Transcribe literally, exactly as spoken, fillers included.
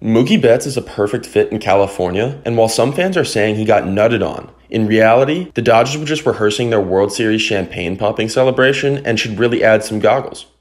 Mookie Betts is a perfect fit in California, and while some fans are saying he got nutted on, in reality, the Dodgers were just rehearsing their World Series champagne popping celebration and should really add some goggles.